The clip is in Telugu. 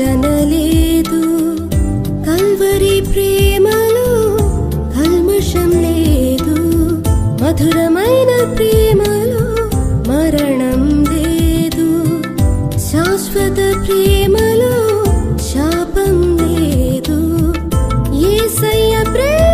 వంచన లేదు, కల్వరి ప్రేమలో కల్మషం లేదు, మధురమైన ప్రేమలో మరణం లేదు, శాశ్వత ప్రేమలో శాపం లేదు. యేసయ్య ప్రేమ